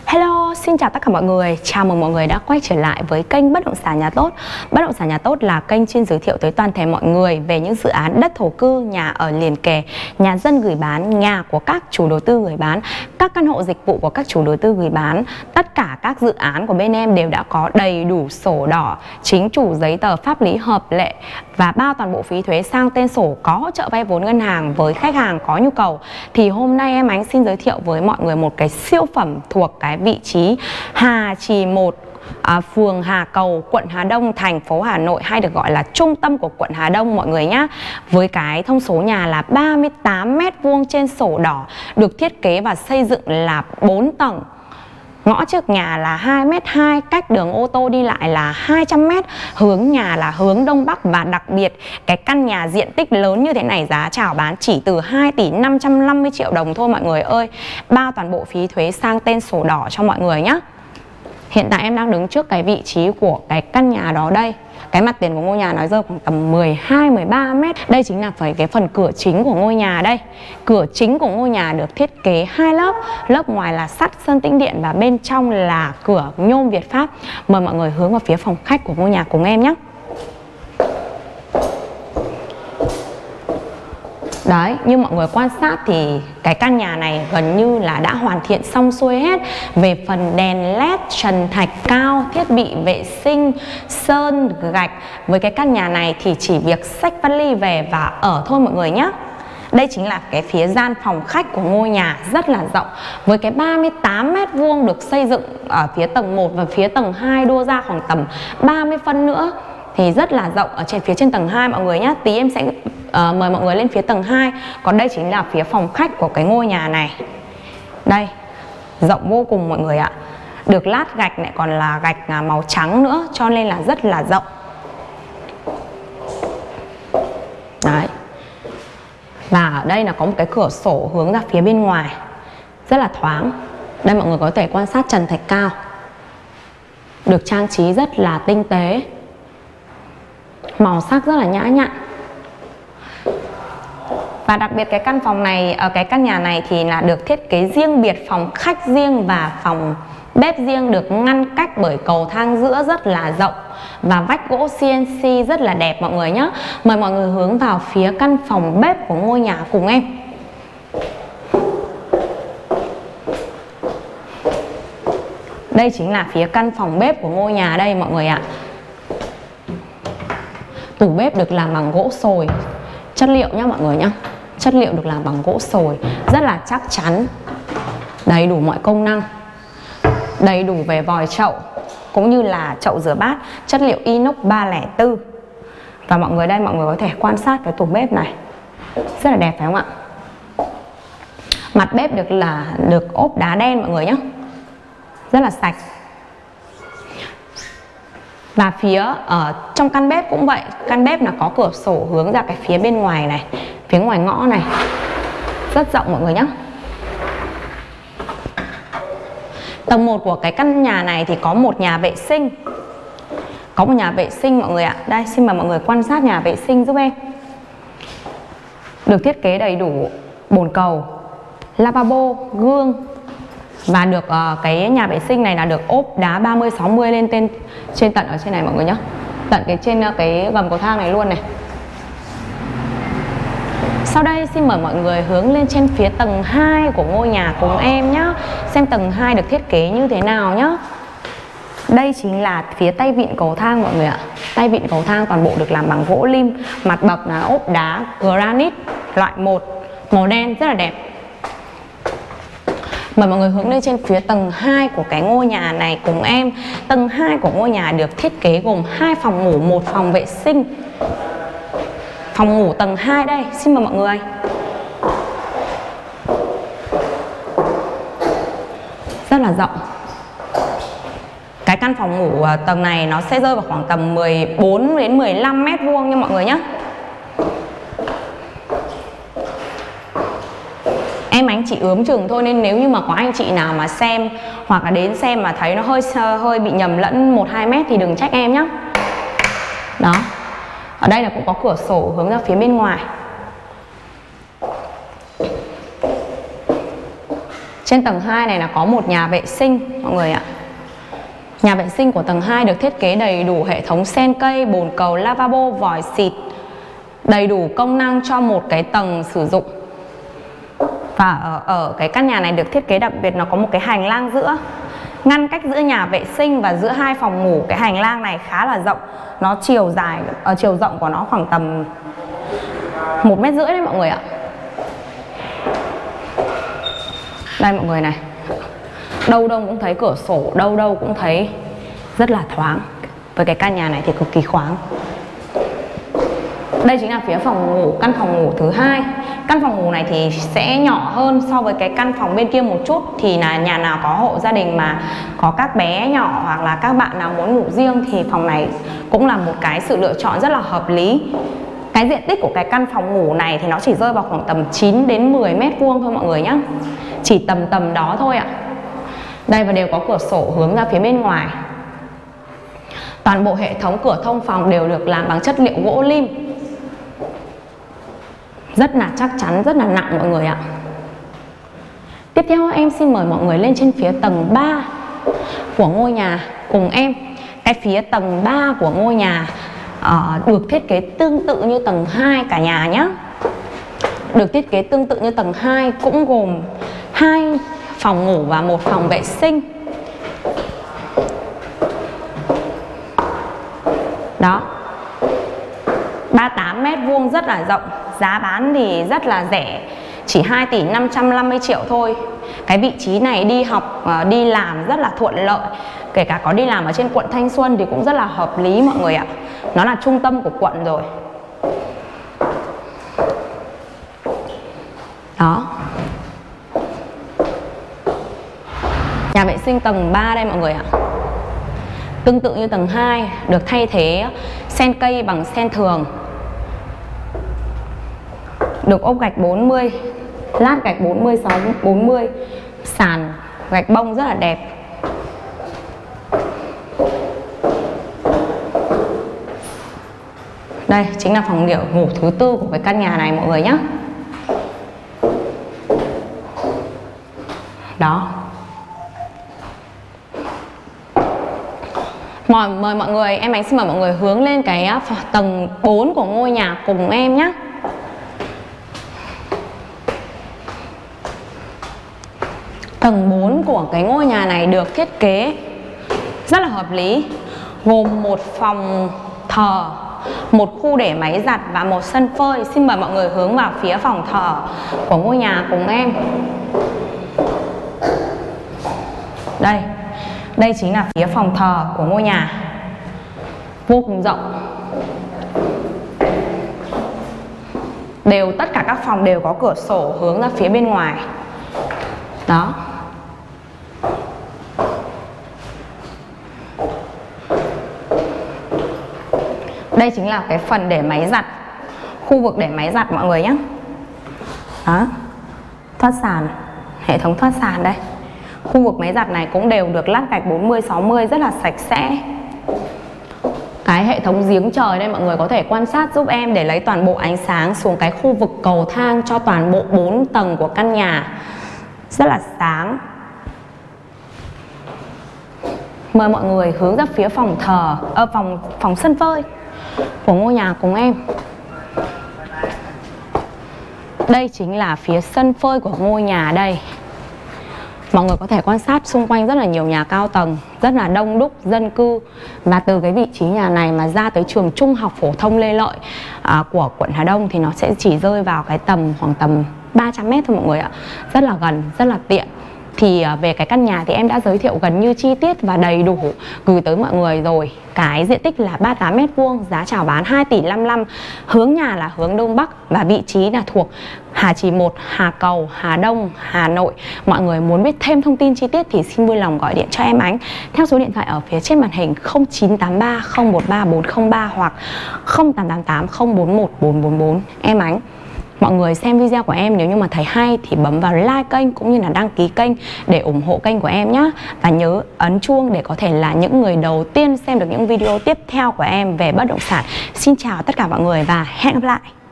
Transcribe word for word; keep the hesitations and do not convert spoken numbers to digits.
Hello, xin chào tất cả mọi người. Chào mừng mọi người đã quay trở lại với kênh Bất động sản nhà tốt. Bất động sản nhà tốt là kênh chuyên giới thiệu tới toàn thể mọi người về những dự án đất thổ cư, nhà ở liền kề, nhà dân gửi bán, nhà của các chủ đầu tư gửi bán, các căn hộ dịch vụ của các chủ đầu tư gửi bán. Tất cả các dự án của bên em đều đã có đầy đủ sổ đỏ, chính chủ, giấy tờ pháp lý hợp lệ và bao toàn bộ phí thuế sang tên sổ, có hỗ trợ vay vốn ngân hàng với khách hàng có nhu cầu. Thì hôm nay em Ánh xin giới thiệu với mọi người một cái siêu phẩm thuộc cái vị trí Hà Trì một, à, phường Hà Cầu, quận Hà Đông, thành phố Hà Nội, hay được gọi là trung tâm của quận Hà Đông mọi người nhá. Với cái thông số nhà là ba mươi tám mét vuông trên sổ đỏ, được thiết kế và xây dựng là bốn tầng. Ngõ trước nhà là hai mét hai, cách đường ô tô đi lại là hai trăm mét, hướng nhà là hướng Đông Bắc. Và đặc biệt cái căn nhà diện tích lớn như thế này giá chào bán chỉ từ hai tỷ năm trăm năm mươi triệu đồng thôi mọi người ơi. Bao toàn bộ phí thuế sang tên sổ đỏ cho mọi người nhé. Hiện tại em đang đứng trước cái vị trí của cái căn nhà đó đây. Cái mặt tiền của ngôi nhà nó rơi khoảng tầm mười hai mười ba mét. Đây chính là phải cái phần cửa chính của ngôi nhà đây. Cửa chính của ngôi nhà được thiết kế hai lớp. Lớp ngoài là sắt sơn tĩnh điện và bên trong là cửa nhôm Việt Pháp. Mời mọi người hướng vào phía phòng khách của ngôi nhà cùng em nhé. Đấy, như mọi người quan sát thì cái căn nhà này gần như là đã hoàn thiện xong xuôi hết. Về phần đèn led, trần thạch cao, thiết bị vệ sinh, sơn, gạch. Với cái căn nhà này thì chỉ việc xách vali về và ở thôi mọi người nhé. Đây chính là cái phía gian phòng khách của ngôi nhà rất là rộng. Với cái ba mươi tám mét vuông được xây dựng ở phía tầng một và phía tầng hai đua ra khoảng tầm ba mươi phân nữa. Thì rất là rộng ở trên phía trên tầng hai mọi người nhé. Tí em sẽ uh, mời mọi người lên phía tầng hai. Còn đây chính là phía phòng khách của cái ngôi nhà này. Đây, rộng vô cùng mọi người ạ. Được lát gạch này còn là gạch màu trắng nữa, cho nên là rất là rộng. Đấy. Và ở đây là có một cái cửa sổ hướng ra phía bên ngoài, rất là thoáng. Đây mọi người có thể quan sát trần thạch cao, được trang trí rất là tinh tế, màu sắc rất là nhã nhặn. Và đặc biệt cái căn phòng này, ở cái căn nhà này thì là được thiết kế riêng biệt, phòng khách riêng và phòng bếp riêng, được ngăn cách bởi cầu thang giữa rất là rộng và vách gỗ xê en xê rất là đẹp mọi người nhé. Mời mọi người hướng vào phía căn phòng bếp của ngôi nhà cùng em. Đây chính là phía căn phòng bếp của ngôi nhà đây mọi người ạ. Tủ bếp được làm bằng gỗ sồi, chất liệu nhá mọi người nhá. Chất liệu được làm bằng gỗ sồi, rất là chắc chắn, đầy đủ mọi công năng, đầy đủ về vòi chậu cũng như là chậu rửa bát, chất liệu inox ba không bốn. Và mọi người đây, mọi người có thể quan sát cái tủ bếp này, rất là đẹp phải không ạ? Mặt bếp được là được ốp đá đen mọi người nhé, rất là sạch. Và phía ở trong căn bếp cũng vậy, căn bếp là có cửa sổ hướng ra cái phía bên ngoài này, phía ngoài ngõ này, rất rộng mọi người nhé. Tầng một của cái căn nhà này thì có một nhà vệ sinh. Có một nhà vệ sinh mọi người ạ. Đây, xin mời mọi người quan sát nhà vệ sinh giúp em. Được thiết kế đầy đủ bồn cầu, lavabo, gương. Và được uh, cái nhà vệ sinh này là được ốp đá ba mươi sáu mươi lên trên, trên tận ở trên này mọi người nhé. Tận cái trên uh, cái gầm cầu thang này luôn này. Sau đây xin mời mọi người hướng lên trên phía tầng hai của ngôi nhà cùng em nhé. Xem tầng hai được thiết kế như thế nào nhé. Đây chính là phía tay vịn cầu thang mọi người ạ. Tay vịn cầu thang toàn bộ được làm bằng gỗ lim. Mặt bậc là ốp đá granite loại một, màu đen rất là đẹp. Mời mọi người hướng lên trên phía tầng hai của cái ngôi nhà này cùng em. Tầng hai của ngôi nhà được thiết kế gồm hai phòng ngủ, một phòng vệ sinh. Phòng ngủ tầng hai đây, xin mời mọi người. Rất là rộng. Cái căn phòng ngủ tầng này nó sẽ rơi vào khoảng tầm mười bốn đến mười lăm mét vuông nha mọi người nhé. Em Ánh chỉ ướm chừng thôi, nên nếu như mà có anh chị nào mà xem hoặc là đến xem mà thấy nó hơi hơi bị nhầm lẫn một hai mét thì đừng trách em nhé. Đó. Ở đây là cũng có cửa sổ hướng ra phía bên ngoài. Trên tầng hai này là có một nhà vệ sinh mọi người ạ. Nhà vệ sinh của tầng hai được thiết kế đầy đủ hệ thống sen cây, bồn cầu, lavabo, vòi xịt, đầy đủ công năng cho một cái tầng sử dụng. Và ở, ở cái căn nhà này được thiết kế đặc biệt, nó có một cái hành lang giữa, ngăn cách giữa nhà vệ sinh và giữa hai phòng ngủ. Cái hành lang này khá là rộng, nó chiều dài, ở chiều rộng của nó khoảng tầm một mét rưỡi đấy mọi người ạ. Đây mọi người này, đâu đâu cũng thấy cửa sổ, đâu đâu cũng thấy rất là thoáng. Với cái căn nhà này thì cực kỳ khoáng. Đây chính là phía phòng ngủ, căn phòng ngủ thứ hai. Căn phòng ngủ này thì sẽ nhỏ hơn so với cái căn phòng bên kia một chút. Thì là nhà nào có hộ gia đình mà có các bé nhỏ hoặc là các bạn nào muốn ngủ riêng thì phòng này cũng là một cái sự lựa chọn rất là hợp lý. Cái diện tích của cái căn phòng ngủ này thì nó chỉ rơi vào khoảng tầm chín đến mười mét vuông thôi mọi người nhé. Chỉ tầm tầm đó thôi ạ. Đây, và đều có cửa sổ hướng ra phía bên ngoài. Toàn bộ hệ thống cửa thông phòng đều được làm bằng chất liệu gỗ lim, rất là chắc chắn, rất là nặng mọi người ạ. Tiếp theo em xin mời mọi người lên trên phía tầng ba của ngôi nhà cùng em. Cái phía tầng ba của ngôi nhà uh, được thiết kế tương tự như tầng hai cả nhà nhé. Được thiết kế tương tự như tầng hai, cũng gồm hai phòng ngủ và một phòng vệ sinh. Đó, ba mươi tám mét vuông rất là rộng. Giá bán thì rất là rẻ, chỉ hai tỷ năm trăm năm mươi triệu thôi. Cái vị trí này đi học, đi làm rất là thuận lợi. Kể cả có đi làm ở trên quận Thanh Xuân thì cũng rất là hợp lý mọi người ạ. Nó là trung tâm của quận rồi. Đó, nhà vệ sinh tầng ba đây mọi người ạ. Tương tự như tầng hai, được thay thế sen cây bằng sen thường. Được ốp gạch bốn mươi, lát gạch bốn mươi, sáu bốn mươi, sàn gạch bông rất là đẹp. Đây chính là phòng nghỉ ngủ thứ tư của cái căn nhà này mọi người nhé. Đó. Mời, mời mọi người, em Ánh xin mời mọi người hướng lên cái tầng bốn của ngôi nhà cùng em nhé. Tầng bốn của cái ngôi nhà này được thiết kế rất là hợp lý, gồm một phòng thờ, một khu để máy giặt và một sân phơi. Xin mời mọi người hướng vào phía phòng thờ của ngôi nhà cùng em. Đây, đây chính là phía phòng thờ của ngôi nhà, vô cùng rộng. Đều tất cả các phòng đều có cửa sổ hướng ra phía bên ngoài. Đó. Đây chính là cái phần để máy giặt, khu vực để máy giặt mọi người nhé. Đó, thoát sàn, hệ thống thoát sàn đây. Khu vực máy giặt này cũng đều được lát gạch bốn mươi, sáu mươi, rất là sạch sẽ. Cái hệ thống giếng trời đây mọi người có thể quan sát giúp em để lấy toàn bộ ánh sáng xuống cái khu vực cầu thang cho toàn bộ bốn tầng của căn nhà. Rất là sáng. Mời mọi người hướng ra phía phòng thờ, ở phòng phòng sân phơi của ngôi nhà cùng em. Đây chính là phía sân phơi của ngôi nhà đây. Mọi người có thể quan sát xung quanh rất là nhiều nhà cao tầng, rất là đông đúc dân cư. Và từ cái vị trí nhà này mà ra tới trường trung học phổ thông Lê Lợi à, của quận Hà Đông thì nó sẽ chỉ rơi vào cái tầm khoảng tầm ba trăm mét thôi mọi người ạ. Rất là gần, rất là tiện. Thì về cái căn nhà thì em đã giới thiệu gần như chi tiết và đầy đủ gửi tới mọi người rồi. Cái diện tích là ba mươi tám mét vuông, giá chào bán hai tỷ năm mươi lăm. Hướng nhà là hướng Đông Bắc và vị trí là thuộc Hà Trì một, Hà Cầu, Hà Đông, Hà Nội. Mọi người muốn biết thêm thông tin chi tiết thì xin vui lòng gọi điện cho em Ánh theo số điện thoại ở phía trên màn hình không chín tám ba không một ba bốn không ba hoặc không tám tám tám không bốn một bốn bốn bốn. Em Ánh. Mọi người xem video của em nếu như mà thấy hay thì bấm vào like kênh cũng như là đăng ký kênh để ủng hộ kênh của em nhé. Và nhớ ấn chuông để có thể là những người đầu tiên xem được những video tiếp theo của em về bất động sản. Xin chào tất cả mọi người và hẹn gặp lại.